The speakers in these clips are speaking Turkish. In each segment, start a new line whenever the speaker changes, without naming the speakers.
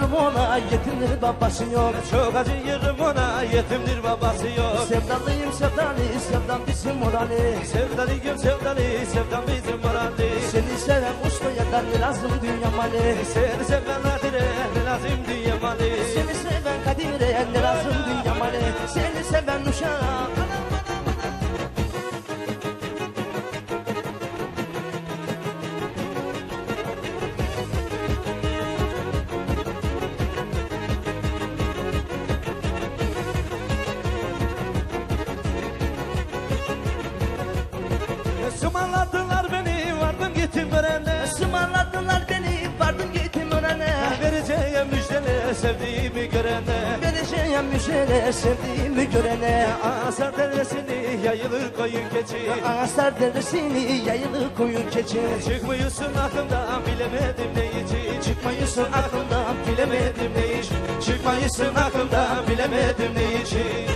acıyorum ona, yetimdir babası yok.
Çok acıyorum ona, yetimdir babası yok.
Sevdalıyım sevdalı, sevdam bizim morali.
Sevdalıyım sevdalı, sevdam bizim morali.
Seni seven ustaya da ne lazım dünya mali.
Seni seven Kadire ne lazım dünya mali.
Seni seven Kadire ne lazım dünya mali. Seni seven uşağı.
Sımarladılar beni, vardım gittim örene.
Sımarladılar beni, vardım gittim örene.
Vereceğim müjdele, sevdiğimi görene.
Vereceğim müjdele, sevdiğimi görene.
Asar deresini yayılır koyun keçi.
Asar deresini yayılır koyun keçi.
Çıkmıyorsun aklımdan, bilemedim ne için.
Çıkmıyorsun aklımdan,
Bilemedim ne için. Çıkmıyorsun aklımdan, bilemedim ne için.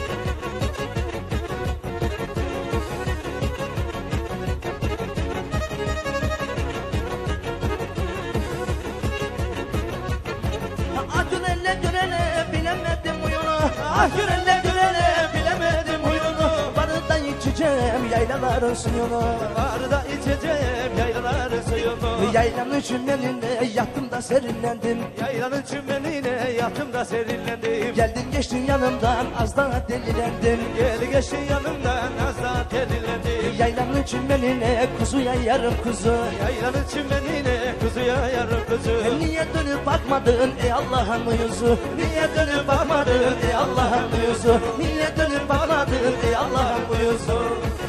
Ah görene görene bilemedim huyunu. Varı da içeceğim yaylaların suyunu.
Varı da içeceğim yaylaların suyunu.
Yaylanın çimenine yattım da serinlendim.
Yaylanın çimenine yattım da serinlendim.
Geldin geçtin yanımdan az daha delilendim.
Gel geçtin yanımdan az daha delilendim.
Yaylanın çimenine kuzuya yarım kuzu.
Yaylanın çimenine kuzuya yarım kuzu.
Niye dönüp bakmadın ey Allah'ın yüzü? Niye dönüp bakmadın ey Allah'ın yüzü? Niye dönüp bakmadın ey Allah'ın yüzü?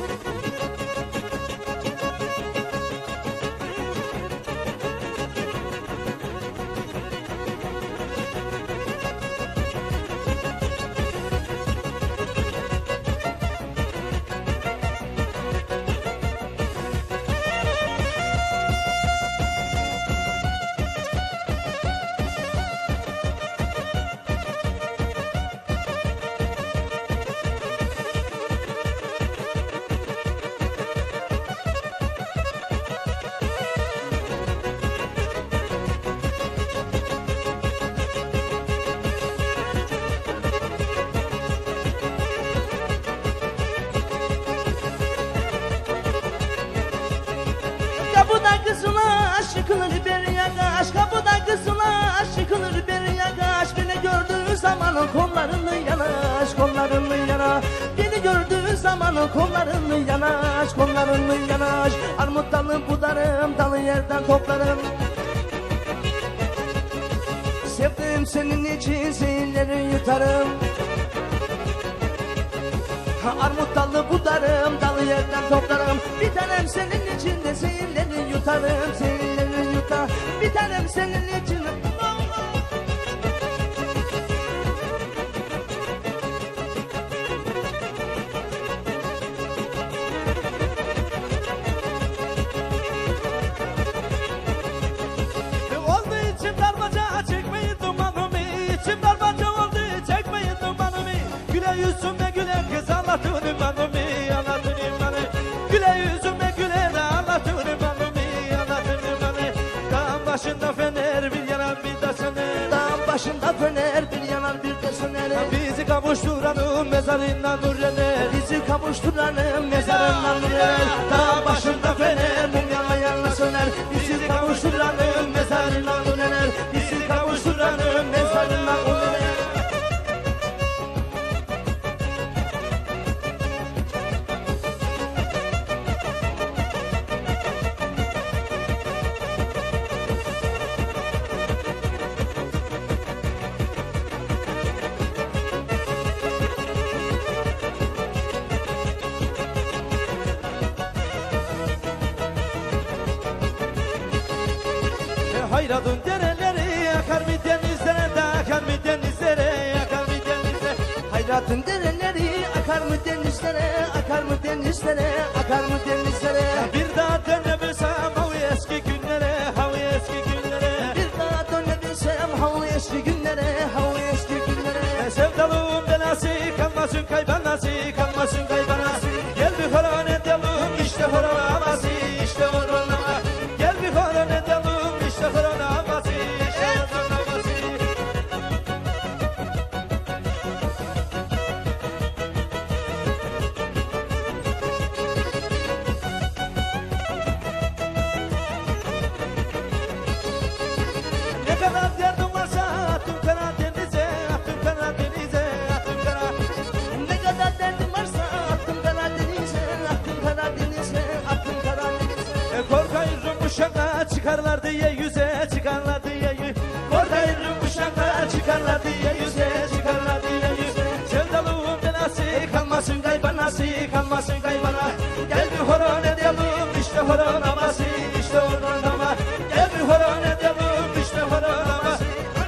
Kapıda kızına aşıkılır bir yagaş. Kapıda kızına aşıkılır bir yagaş. Beni gördüğü zaman kollarını yanaş, kollarını yanaş. Beni gördüğü zaman kollarını yanaş, kollarını yanaş. Armut dalı budarım, dalı yerden toplarım. Sevdim senin için zehirleri yutarım. Armut dalı budarım, dalı yerden toplarım. Bir tanem senin için de zehirleri yutarım, zehirleri yutar. Bir tanem senin için.
Oldu içim darmaca, çekmeyin dumanımı. İçim darmaca oldu, çekmeyin dumanımı. Güle yüzüme güle kız anlatın imanımı, anlatın imanı. Güle yüzüme güle de anlatın imanımı, anlatın imanı. Dağın başında fener bir yanan bir de söner.
Dağın başında fener bir yanan bir de söner.
Bizi kavuşturanın mezarından nur iner.
Bizi kavuşturanın mezarından nur iner. Dağın başında fener mum yana yana söner. Bizi kavuşturanın mezarından nur iner. Bizi kavuşturanın mezarından nur iner.
Hayradın dereleri akar mı denizlere de akar mı denizlere, akar mı denizlere.
Hayratın dereleri akar mı denizlere, akar mı denizlere, akar mı denizlere.
Bir daha dönebilsem o eski günlere, o eski günlere.
Bir daha dönebilsem o eski günlere, o eski günlere.
Sevdalığın belası kalmasın kaybanası, kalmasın kaybanası. Gel bir horon edelim işte horon havası, işte horon havası. Gel bir horon edelim işte horon havası, işte horon havası. havası kalmasın kaybana. Gel bir horon edelim işte horon havası, işte horon hava. Gel bir horon edelim işte horon havası.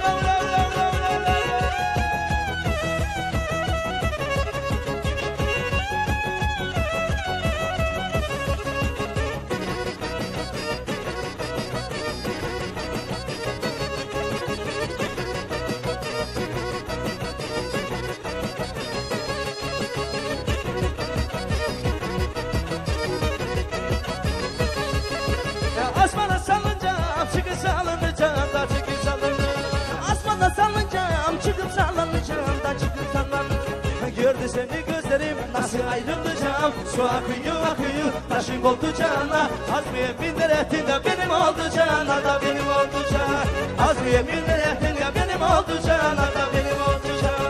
Asmana salınacağım, çıkıp salınacağım da çıkıp salınacağım.
Asmana salınacağım, çıkıp sallanacağım da çıkıp sallanacağım.
Gördü seni gözlerim, nasıl ayrılacağım? Su akıyor akıyor, taşın oldu cana. Azmiye binler ettin de benim oldu cana da benim oldu cana. Azmiye binler ettin de benim oldu cana da benim oldu cana.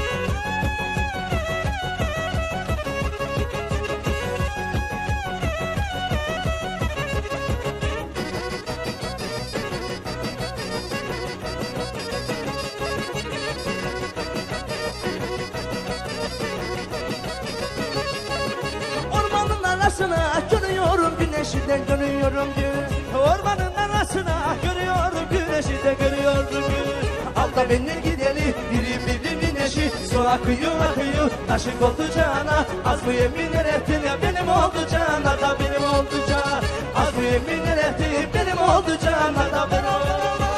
Ormanın arasına görüyorum güneşi de görüyorum gün.
Ormanın arasına görüyorum güneşi de görüyorum gün.
Al da beni gidelim
Biri güneşi su akıyor akıyor, taşın oldu cana. Az bu yeminler ettin ya benim oldu cana da benim oldu cana. Az bu yeminler ettin benim oldu cana da benim oldu.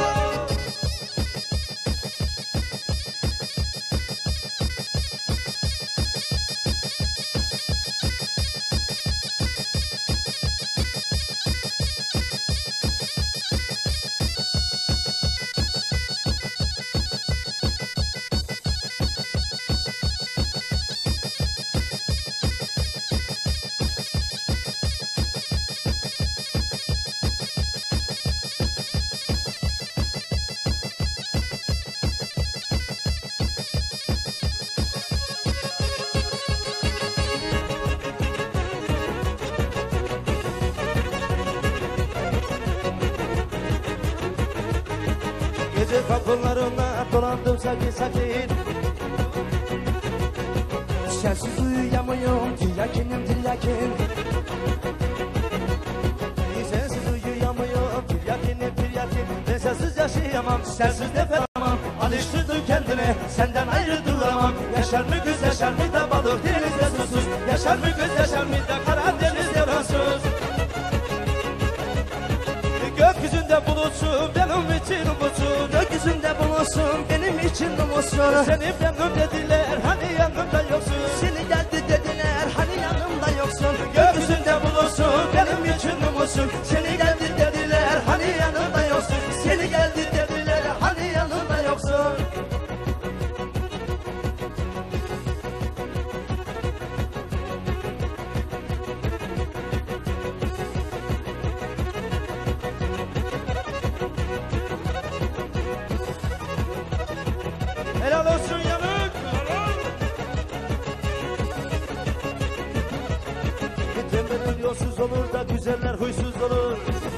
Gece kapılarına dolandım sakin sakin.
Sensiz uyuyamıyorum tiryakinim tiryakin.
Sensiz uyuyamıyorum tiryakin. Ben sensiz yaşayamam, sensiz nefes alamam. Alıştırdım kendine, senden ayrı duramam. Yaşar mı güz yaşar mı da balık denizde susuz. Yaşar mı güz yaşar mı da Karadeniz'de rahatsız. Gökyüzünde bulutsun benim için umutsun.
Gökyüzünde bulunsun benim için umutsun.
Seni yanım dediler hani yanımda yoksun.
Seni geldi dediler hani yanımda yoksun.
Gökyüzünde bulutsun benim için umutsun.
Seni geldi dediler hani yanımda yoksun. Seni geldi dediler hani yanımda yoksun.
Helal olsun yanık. Tembelin yolsuz olur da güzeller huysuz olur.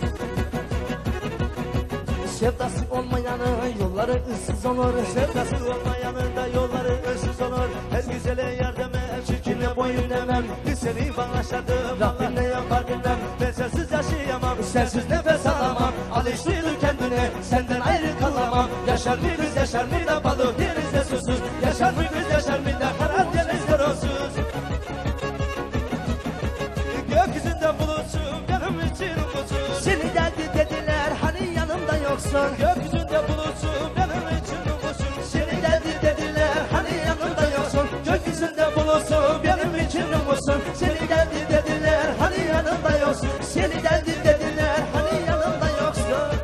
Sevdası olmayanın yolları ıssız olur.
Sevdası olmayanın da yolları ıssız olur. Her güzele yardım et, çirkine boyun eğmem. Bir seni bağışladım, Rabbim ne yapar bilmem. Ben sensiz yaşayamam, sensiz nefes alamam. Alıştırdım kendine, senden ayrı kalamam. Yaşar mı kız yaşar mı da balık denizde susuz. Yaşar mı kız yaşar mı da Karadeniz'de rozsuz. Gökyüzünde bulutsun benim için umutsuz.
Seni geldi dediler hani yanımda yoksun.
Gökyüzünde bulutsun benim için umutsuz.
Seni geldi dediler hani yanımda yoksun. Gökyüzünde bulutsun benim için umutsun. Seni geldi dediler hani yanımda yoksun. Seni geldi dediler hani yanımda yoksun.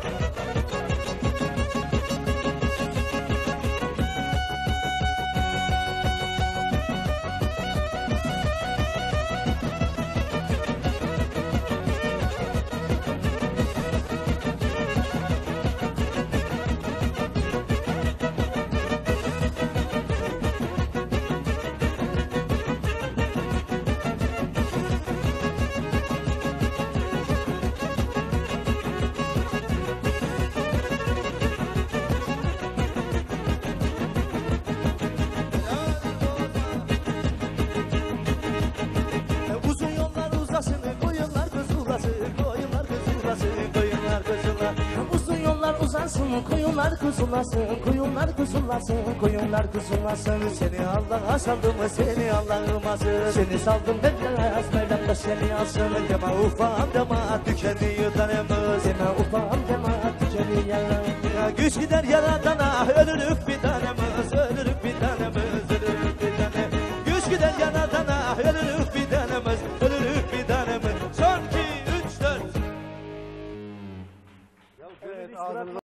koyunlar kuzulasın, koyunlar kuzulasın, koyunlar kuzulasın. Seni Allah'a saldım, seni Allah'ıma sığın. Seni saldım ben biraz, Mevlam da seni alsın. Deme ufam deme, tükeniyor tanımız. Deme ufam deme, tükeniyor.
Güç gider yaradan